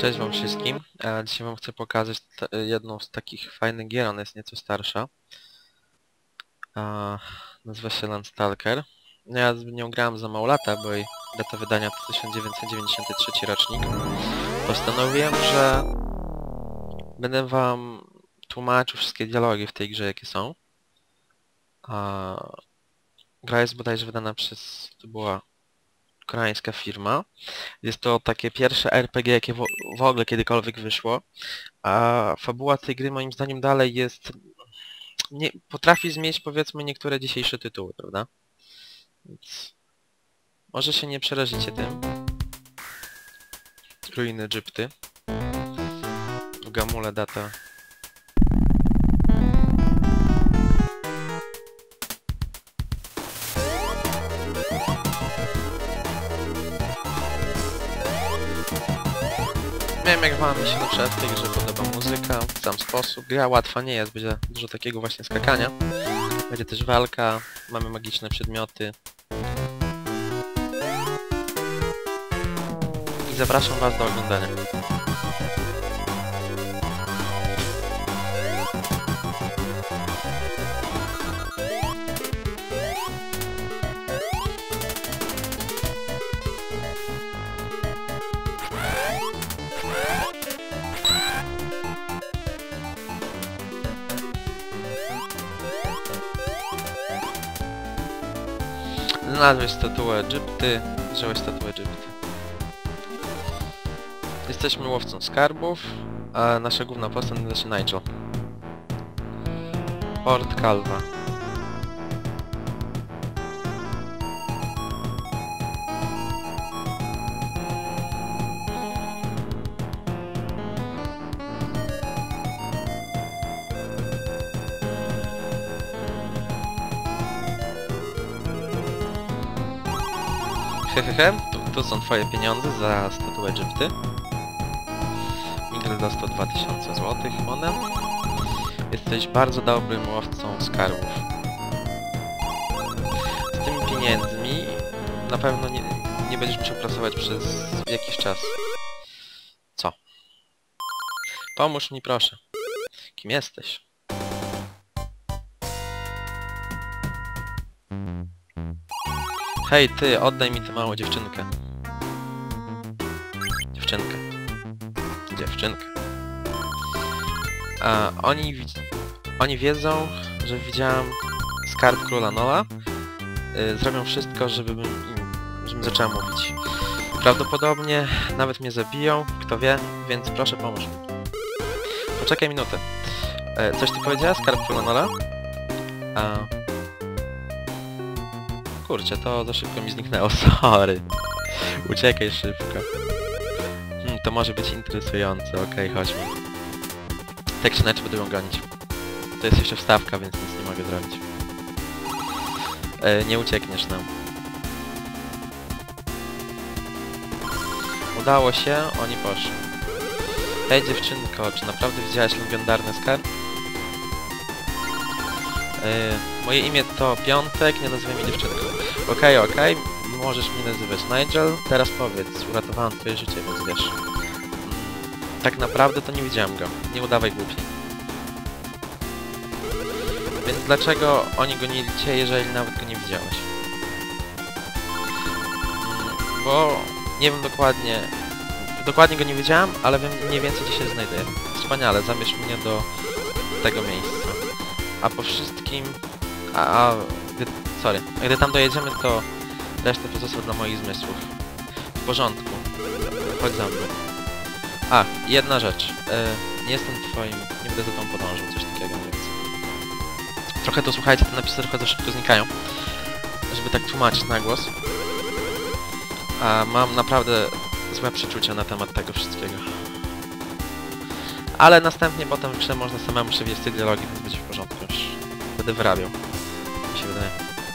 Cześć wam wszystkim. Dzisiaj wam chcę pokazać jedną z takich fajnych gier, ona jest nieco starsza. Nazywa się Landstalker. Ja z nią grałem za mało lata, bo jej data wydania to 1993 rocznik. Postanowiłem, że będę wam tłumaczył wszystkie dialogi w tej grze, jakie są. Gra jest bodajże wydana przez... to była koreańska firma. Jest to takie pierwsze RPG, jakie w ogóle kiedykolwiek wyszło. A fabuła tej gry moim zdaniem dalej jest... potrafi zmienić, powiedzmy, niektóre dzisiejsze tytuły, prawda? Więc może się nie przerazicie tym. Ruiny Egipty. W Gamule data... Wiem, jak wam się na przykład w tej grze podoba muzyka, sam sposób. Gra łatwa nie jest, będzie dużo takiego właśnie skakania. Będzie też walka, mamy magiczne przedmioty. I zapraszam was do oglądania. Znalazłeś statuę Egipty, wziąłeś statuę Egipty. Jesteśmy łowcą skarbów, a nasza główna postać nazywa się Nigel. Port Calva. Hehehe, tu są twoje pieniądze za statuę Egipty. Miguel dostał 2000 złotych monet. Jesteś bardzo dobrym łowcą skarbów. Z tymi pieniędzmi na pewno nie będziesz musiał pracować przez jakiś czas. Co? Pomóż mi proszę. Kim jesteś? Hej ty, oddaj mi tę małą dziewczynkę. Dziewczynkę. Oni wiedzą, że widziałem skarb króla Nola. Zrobią wszystko, żebym zaczęła mówić. Prawdopodobnie nawet mnie zabiją, kto wie, więc proszę pomóż mi. Poczekaj minutę. Coś ty powiedziała? Skarb króla Nola? Kurczę, to za szybko mi zniknęło, sorry. Uciekaj szybko. To może być interesujące, okej, chodźmy. Tak czy inaczej będę ją gonić. To jest jeszcze wstawka, więc nic nie mogę zrobić. Nie uciekniesz nam. Udało się, oni poszli. Hej dziewczynko, czy naprawdę widziałaś legendarny skarb? Moje imię to Piątek, nie nazywaj mnie dziewczynką. Okej, możesz mnie nazywać Nigel. Teraz powiedz, uratowałem twoje życie, więc wiesz. Tak naprawdę to nie widziałem go. Nie udawaj głupi. Więc dlaczego oni gonili cię, jeżeli nawet go nie widziałeś? Bo nie wiem dokładnie... Dokładnie go nie widziałem, ale wiem mniej więcej gdzie się znajduję. Wspaniale, zabierz mnie do tego miejsca. A po wszystkim... gdy tam dojedziemy, to resztę pozostaw dla moich zmysłów. W porządku. Chodź za mną. Jedna rzecz. Nie jestem twoim... Nie będę za tobą podążał, coś takiego, nie wiem. Trochę to słuchajcie, te napisy trochę za szybko znikają. Żeby tak tłumaczyć na głos. Mam naprawdę złe przeczucia na temat tego wszystkiego. Ale następnie potem w grze można samemu przewijać te dialogi, więc będzie w porządku już. Będę wyrabiał. Mi się wydaje.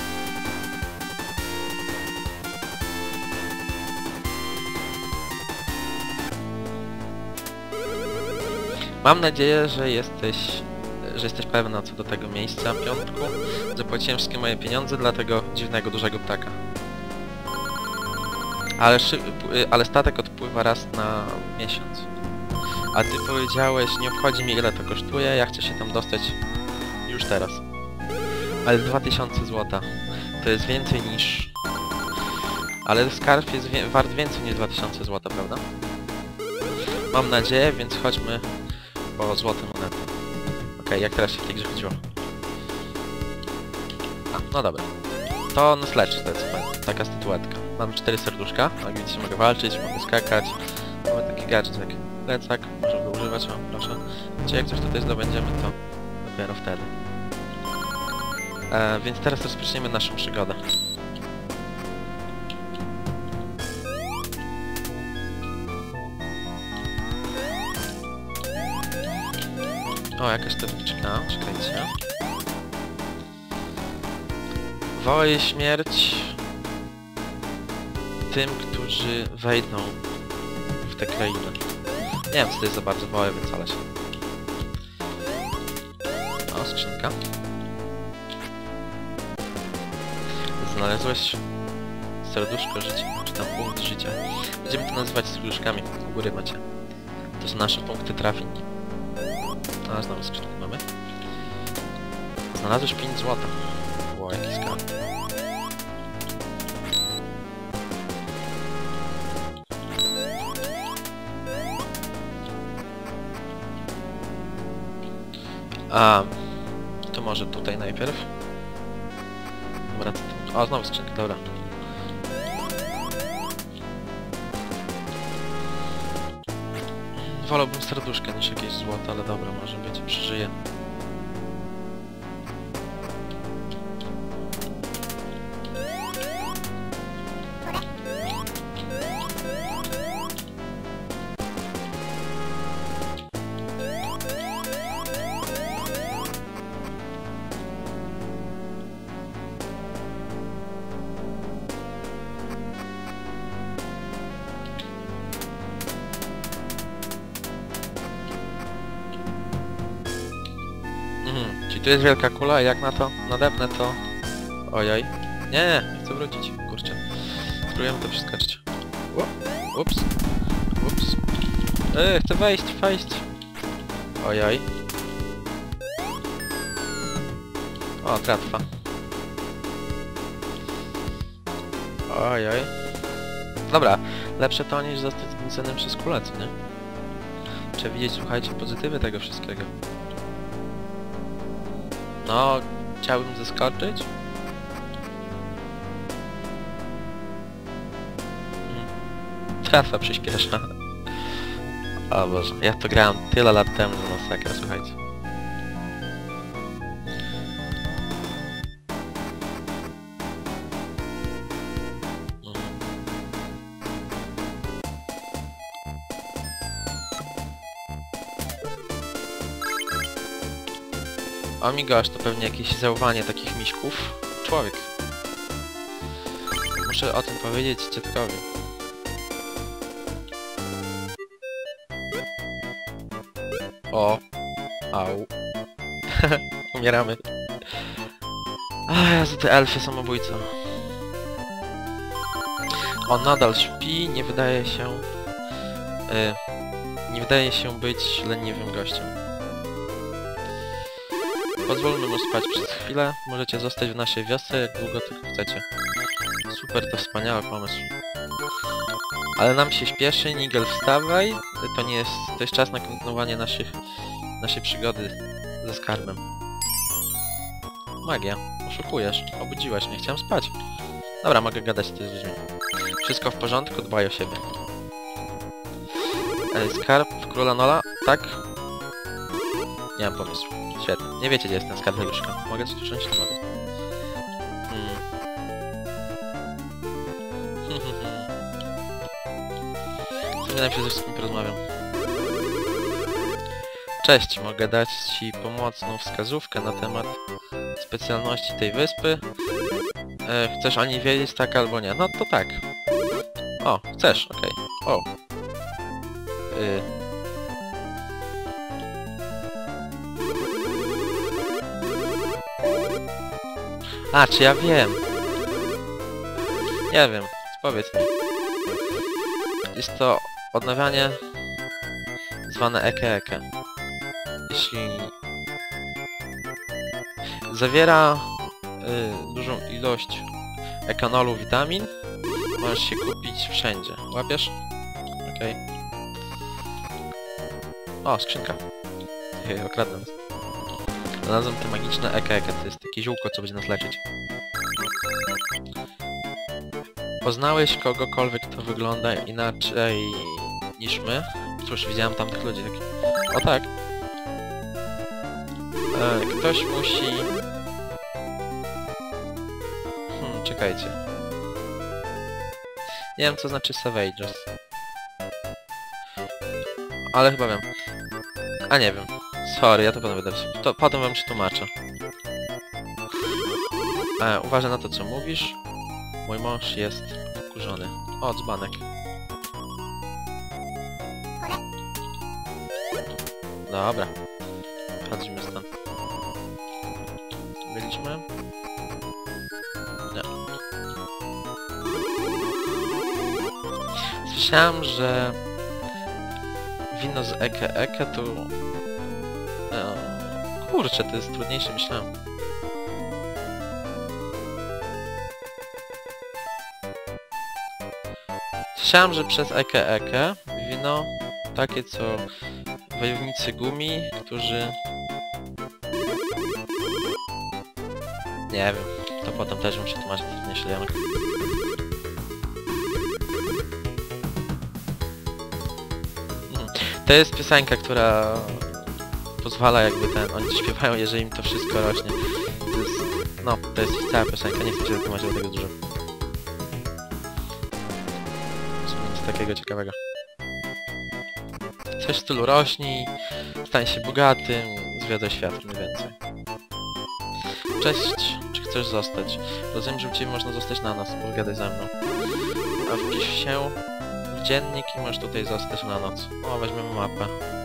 Mam nadzieję, że jesteś pewna co do tego miejsca, Piątku. Zapłaciłem wszystkie moje pieniądze dla tego dziwnego, dużego ptaka. ale statek odpływa raz na miesiąc. A ty powiedziałeś, nie obchodzi mnie ile to kosztuje, ja chcę się tam dostać już teraz. Ale 2000 złota. To jest więcej niż... Ale skarb jest wart więcej niż 2000 złota, prawda? Mam nadzieję, więc chodźmy po złote monety. Okej, jak teraz się w tej grze chodziło? No dobra. To nas leczy, to jest taka statuetka. Mam 4 serduszka, jak widzicie mogę walczyć, mogę skakać. Mamy taki gadżet jak plecak, możemy go używać, o proszę. Czy jak coś tutaj zdobędziemy, to dopiero wtedy. Więc teraz rozpoczniemy naszą przygodę. O, jakaś tabliczka, czekajcie. Wołaj śmierć tym, którzy wejdą w tę krainę. Nie wiem, co to jest za bardzo wołaj, więc ale się. O, skrzynka. Znalazłeś serduszko życia, czy tam punkt życia. Będziemy to nazywać serduszkami. U góry macie. To są nasze punkty trafień. A, znowu skrzynkę mamy. Znalazłeś 5 złota. Wow, jaki skarb. A, to może tutaj najpierw. Dobra, o, znowu skrzynka, dobra. Wolałbym serduszkę niż jakieś złoto, ale dobra, może być, przeżyję. Czyli tu jest wielka kula, a jak na to nadepnę to... Ojoj. Nie, nie chcę wrócić, kurczę. Spróbujemy to przeskoczyć. Ups. Ups. Chcę wejść. Ojoj. O, tratwa. Ojoj. Dobra, lepsze to niż zostać zgnicenym przez kulę, co nie? Trzeba widzieć, słuchajcie, pozytywy tego wszystkiego. No, chciałbym zeskoczyć. Tratwa przyspiesza. O Boże, ja to grałem tyle lat temu, że masakra, słuchajcie. O mi gosh, to pewnie jakieś zauwanie takich miśków. Człowiek. Muszę o tym powiedzieć dziadkowi. O. Au. Umieramy. A Jezu, te elfy samobójca. On nadal śpi, nie wydaje się... nie wydaje się być leniwym gościem. Pozwólmy mu spać przez chwilę. Możecie zostać w naszej wiosce, jak długo tylko chcecie. Super, to wspaniały pomysł. Ale nam się śpieszy, Nigel, wstawaj. To jest czas na kontynuowanie naszej przygody ze skarbem. Magia. Oszukujesz. Obudziłeś mnie. Chciałem spać. Dobra, mogę gadać z ludźmi. Wszystko w porządku, dbaj o siebie. Skarb króla Nola? Tak? Nie mam pomysłu. Świetnie. Nie wiecie, gdzie jest ten skarb Leluszka. Mogę coś uczyć? Nie mogę. Najpierw ze wszystkim porozmawiam. Cześć, mogę dać ci pomocną wskazówkę na temat specjalności tej wyspy. Chcesz o niej wiedzieć, tak albo nie? No to tak. O, chcesz, okej. O. A, czy ja wiem? Nie wiem, powiedz mi. Jest to odnawianie zwane eke. Jeśli zawiera dużą ilość ekanolu, witamin, możesz się kupić wszędzie. Łapiesz? Okej. O, skrzynka. Okradnę nas. Znalazłem te magiczne eke. To jest takie ziółko, co będzie nas leczyć. Poznałeś kogokolwiek, kto wygląda inaczej niż my? Cóż, widziałem tamtych ludzi takich. O tak. Ktoś musi... czekajcie. Nie wiem, co znaczy Savages. Ale chyba wiem. A nie wiem. Sorry, ja to potem będę... Potem wam przetłumaczę. Uważaj na to, co mówisz. Mój mąż jest wkurzony. O, dzbanek. Dobra. Chodzimy stąd. Byliśmy? Nie. Słyszałem, że wino z eke to... kurczę, to jest trudniejsze, myślałem. Słyszałem, że przez eke wino takie co wojownicy Gumi, którzy... Nie wiem, to potem też muszę tłumaczyć trudniejszy język. To jest piosenka, która pozwala jakby oni śpiewają, jeżeli im to wszystko rośnie. To jest... no, to jest cała piosenka, nie chcę się tłumaczyć o tego dużo. Nic takiego ciekawego. Coś w stylu rośnij, stań się bogatym, zwiedzaj świat mniej więcej. Cześć, czy chcesz zostać? Rozumiem, że u Ciebie można zostać na noc, pogadaj ze mną. A wpisz się w dziennik i możesz tutaj zostać na noc. O, weźmiemy mapę.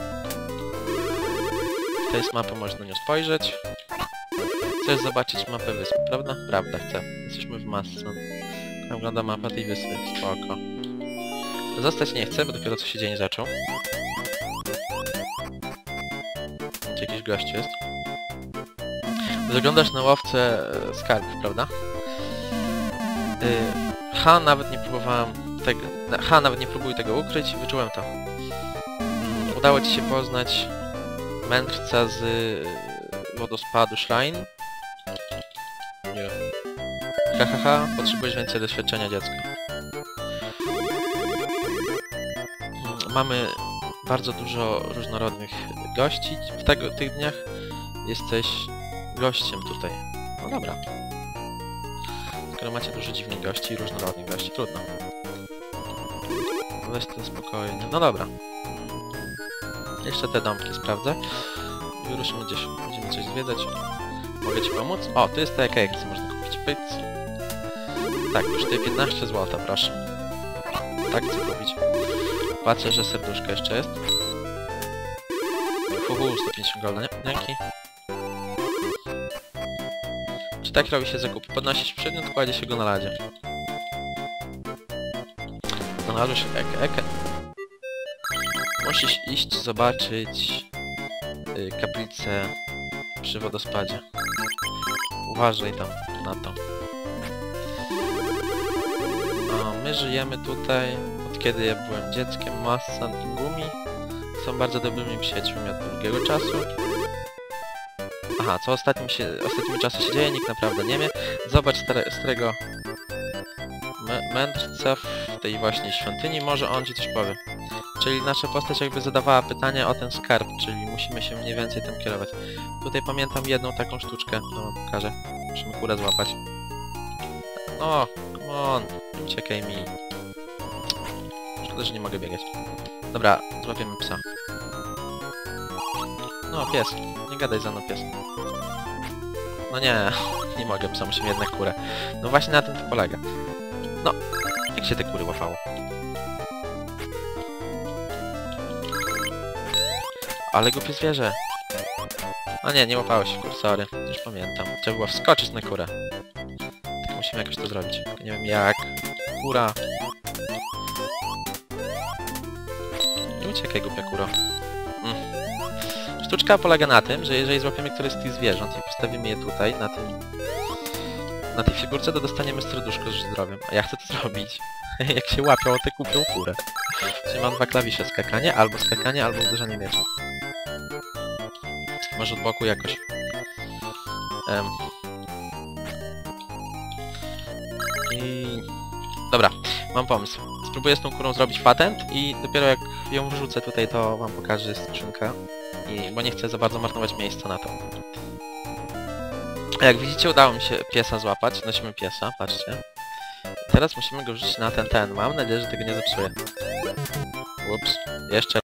To jest mapa, możesz na nią spojrzeć. Chcesz zobaczyć mapę wyspy, prawda? Prawda, chcę. Jesteśmy w Masce. Jak wygląda mapa tej wyspy, spoko. Zostać nie chcę, bo dopiero co się dzień zaczął. Tu jakiś gość jest. Wyglądasz na łowcę skarbów, prawda? Nawet nie próbowałem tego... nawet nie próbuj tego ukryć, wyczułem to. Udało Ci się poznać mędrca z wodospadu Shrine? Nie. Hahaha, potrzebujesz więcej doświadczenia, dziecko. Mamy bardzo dużo różnorodnych gości. W tych dniach jesteś gościem tutaj. No dobra. Skoro macie dużo dziwnych gości i różnorodnych gości, trudno. Weź to spokojnie. No dobra. Jeszcze te domki sprawdzę. I wyruszymy gdzieś. Będziemy coś zwiedzać. Mogę Ci pomóc? O, tu jest ta jaka co można kupić. Pyc. Tak, kosztuje 15 zł, proszę. Tak chcę kupić. Patrzę, że serduszko jeszcze jest. 150 golda, nie? Dzięki. Czy tak robi się zakupy? Podnosi się przedmiot, kładzie się go na ladzie. Znalazło się eke. Musisz iść zobaczyć kaplicę przy wodospadzie. Uważaj tam na to. My żyjemy tutaj od kiedy ja byłem dzieckiem. Massan i Gumi są bardzo dobrymi przyjaciółmi od długiego czasu. Aha, co ostatnimi czasy się dzieje? Nikt naprawdę nie wie. Zobacz starego mędrca w tej właśnie świątyni, może on Ci coś powie. Czyli nasza postać jakby zadawała pytania o ten skarb, czyli musimy się mniej więcej tym kierować. Tutaj pamiętam jedną taką sztuczkę, no wam pokażę. Musimy kurę złapać. O, come on, nie uciekaj mi. Szkoda, że nie mogę biegać. Dobra, złapiemy psa. No, pies. Nie gadaj za mną, pies. No nie, nie mogę psa, musimy jednak kurę. No właśnie na tym to polega. No, jak się te kury łapało? Ale głupie zwierzę. A nie, nie łapało się kur, sorry. Już pamiętam. Trzeba było wskoczyć na kurę. Tak musimy jakoś to zrobić. Nie wiem jak. Kura. uciekaj, głupia kuro. Sztuczka polega na tym, że jeżeli złapiemy któreś z tych zwierząt i postawimy je tutaj, na tej figurce, to dostaniemy serduszko z zdrowiem. A ja chcę to zrobić. Jak się łapią o tę kupią kurę. Czyli mam dwa klawisze, skakanie, albo uderzenie mieczem. Może od boku jakoś. Dobra, mam pomysł. Spróbuję z tą kurą zrobić patent i dopiero jak ją wrzucę tutaj, to wam pokażę skrzynkę. Bo nie chcę za bardzo marnować miejsca na to. A jak widzicie, udało mi się piesa złapać. Nosimy piesa, patrzcie. Teraz musimy go wrzucić na ten. Mam nadzieję, że tego nie zepsuję. Ups. Jeszcze